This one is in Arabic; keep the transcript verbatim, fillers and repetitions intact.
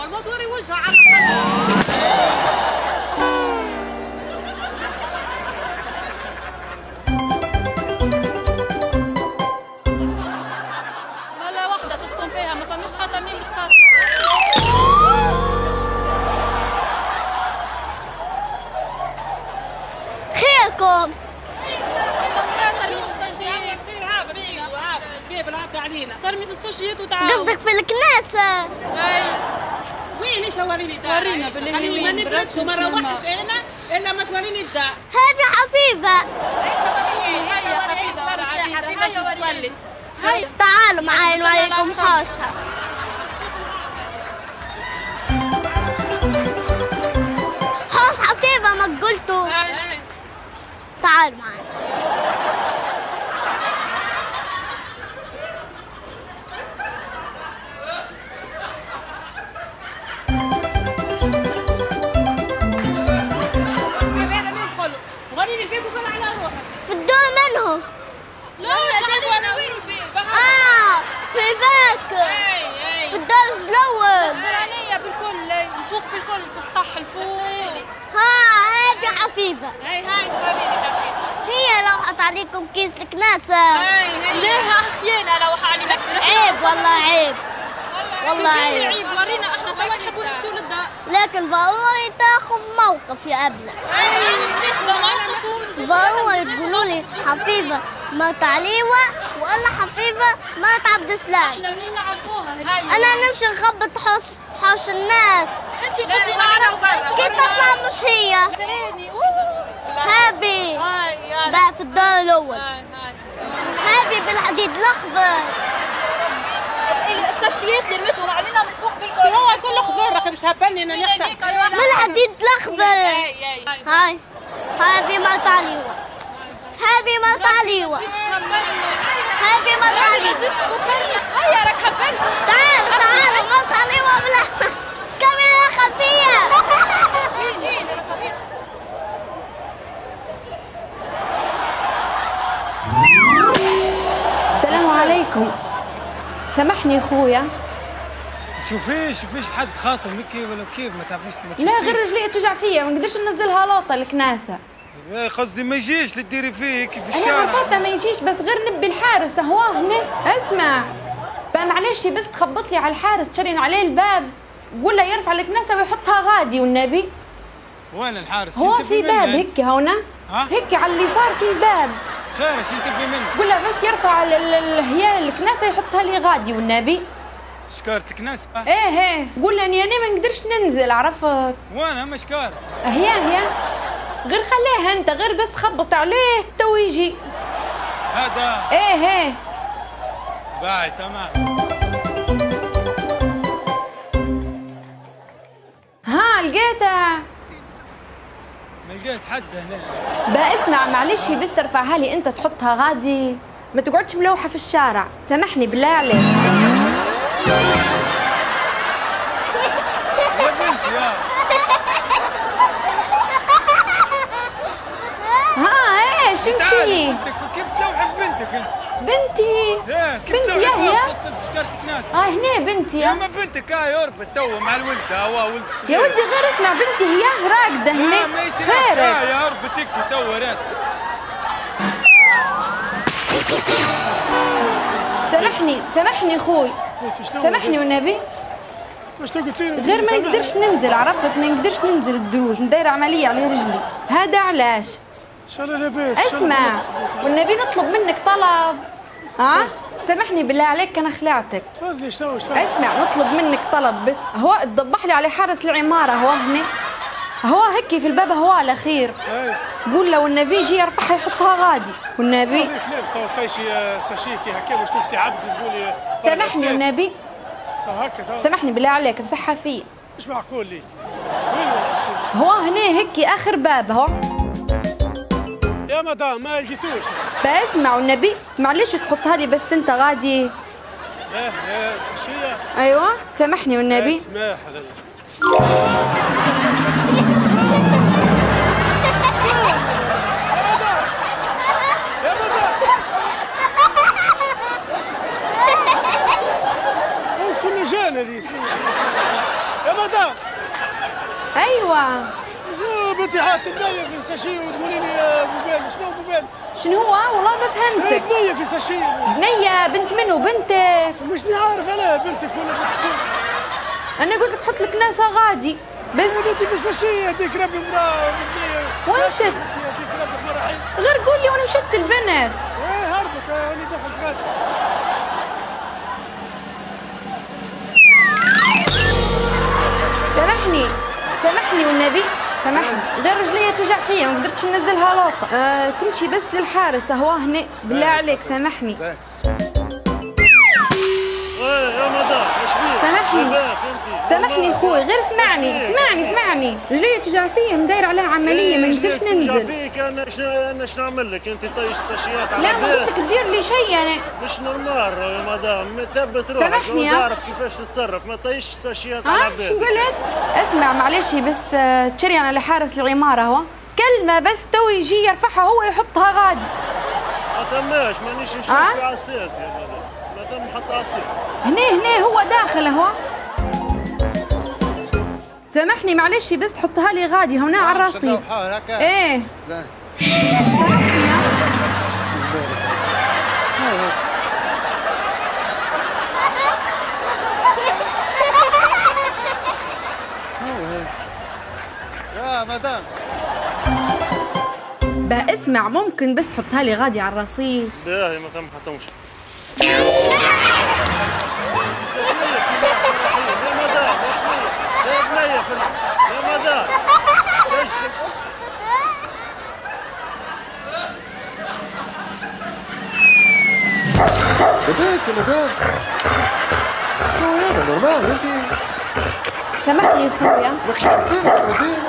ما توري وجهها على الأقل. ولا واحدة تسكن فيها ما فماش حتى مين باش تطلع. خيركم. ترمي في الساشيات. كيف العبد علينا؟ ترمي في الساشيات وتعاود. قصدك في الكناسة؟ اي. وين ايش وريني دار؟ ورينا باللي هي وين. ما نبرسش وما نروحش انا الا ما توريني الدار. هذه حبيبة. شكوني هيا حفيدة ولا عبيدة هيا وريني. هيا. تعالوا معايا نوريكم حوشها. حوش حبيبة ما قلتوا. تعالوا معايا. في الدور منه. لا مش علينا وين فيه؟ اه في الباك. في الدرج الاول. الفرانية بالكل الفوق بالكل في السطح الفوق. ها هذه حفيظة. هاي هاي حبيبي. هي لوحت عليكم كيس الكناسة. ليه خيانة لوح علينا؟ عيب والله عيب. والله عيب. عيب ورينا احنا توا نحبوا نمشيو للدار. لكن ضروري تاخذ موقف يا ابنة. اي ناخذ موقف ونزيد. ضروري تقولوا لي حفيظة مرت عليوة ولا حفيظة مرت عبد السلام. احنا منين نعرفوها هاي؟ انا نمشي نخبط حوش حوش الناس. انت قلت لي نعرفها. كي تطلع مش هي. فريني هابي بقى في الدار الاول. هابي بالحديد الاخضر. الساشيات اللي رميتهم علينا من فوق بالكل. هو كله خضار رخي مش هبني انا نحسب. من الحديد الاخضر. هاي هابي مرت عليوة. هابي مرت عليوة. هابي مرت عليوة. هيا راك حبلتني. تعال تعال مرت عليوة بلا كاميرا خفية. السلام عليكم. سامحني خويا. شوفيش شوفيش حد خاطر مكي ولا كيف ما تعرفيش ما لا غير رجلي توجع فيا ما نقدرش ننزلها لوطه الكناسه. يا قصدي ما يجيش اللي تديري فيه كيف انا الشارع. عرفت ما يجيش بس غير نبي الحارس هو هنا. اسمع بقى معلش بس تخبط لي على الحارس تشرين عليه الباب قول له يرفع الكناسه ويحطها غادي والنبي. وين الحارس؟ هو في باب هيك هنا هيك على اليسار في باب. خير ايش انت تبي منه؟ قول له بس يرفع هي الكناسه يحطها لي غادي والنبي. شكارة الكناسة؟ ايه ايه قول له اني انا ما نقدرش ننزل عرفت. وين مشكارة؟ هي هي غير خليها انت غير بس خبط عليه تو يجي. هذا ايه ايه باي تمام. ها لقيتها. ما لقيت حد هنا. بقى اسمع معلش بس ترفعها لي انت تحطها غادي ما تقعدش ملوحه في الشارع سامحني بالله عليك. يا بنت يا ها ايش في؟ بنتك كيف تلوحي ببنتك انت؟ بنتي يا كيف بنتي يا هي في شكارة كناسة. اه هنا بنتي يا ما بنتك هاي يربط تو مع الولد هو ولد صغير. يا ولدي غير اسمع بنتي هي راقده هنا. لا ماشي راقده يا ربطك تو رات. سامحني سامحني خوي سامحني والنبي. واش قلت لي؟ غير ما نقدرش ننزل عرفت ما نقدرش ننزل الدروج ندير عمليه على رجلي هذا علاش. ان شاء الله لاباس. اسمع والنبي نطلب منك طلب. ها سامحني بالله عليك انا خلعتك. تفضلي شنو اسمع نطلب منك طلب بس هو تضبح لي على حارس العماره هو هنا هو هيك في الباب هو على خير. قول له والنبي يجي يرفعها يحطها غادي والنبي. هذيك لا تو طيشي ساشيكي هكا واش تفتي عبد تقولي سامحني والنبي. تو هكا سامحني بالله عليك بصحة فيه. مش معقول لي. وين هو هنا هيك اخر باب اهو. يا مدام ما لقيتوش. بسمع والنبي معلش تحطها لي بس انت غادي. لا لا ساشيه. ايوه سامحني والنبي. اسمح جانا ذي اسمها يا هات بنيه في ساشي وتقولي لي بوبان، شنو بوبان؟ شنو هو؟ والله ما فهمتك. بنيه في ساشي. بنيه بنت منو؟ بنتك؟ مش عارف انا بنتك ولا بنت شكون. انا قلت لك حط لك ناسها غادي بس. بنتي في ساشي هذيك ربي مراه بنيه. وين مشت؟ هذيك ربي مراه. غير قول لي وين مشت البنت؟ ايه هربت انا دخلت غادي. سامحني سامحني والنبي سامحني، غير رجليا توجع فيا ما قدرتش ننزلها لوطه. أه تمشي بس للحارس هو هنا بالله عليك سامحني. ايه يا مدام ايش فيك؟ سامحني لاباس انت؟ سامحني اخوي، غير اسمعني اسمعني اسمعني، رجليا توجع فيا مداير عليها عمليه ما نقدرش ننزل. فيك انا شنو انا شنو نعمل لك؟ انت طيش ساشيات على لا ما قلت لك دير لي شيء انا. مش نورمال يا مدام، ثبت روحك سامحني وتعرف كيفاش تتصرف، ما طيش ساشيات اه على شو بيت. قلت؟ اسمع معلش بس آه، تشري انا لحارس العماره هو كلمه بس تو يجي يرفعها هو يحطها غادي. ما ثماش مانيش نشوف آه؟ في عساس يا مدام، ما ثم حط عساس. هنا هنا هو داخل اهو. سامحني معلش بس تحطها لي غادي هنا على الرصيف. ايه لا سامحني ها. بسم الله. يا مدام بقى اسمع ممكن بس تحطها لي غادي على الرصيف. باهي ما ثم حطوش. يا مدام ايش هي؟ يا بنيه في يا مدام ايش لاباس يا مدام؟ شو هذا نورمال انت؟ سامحني اخويا. ماكش تشوفيني متغدين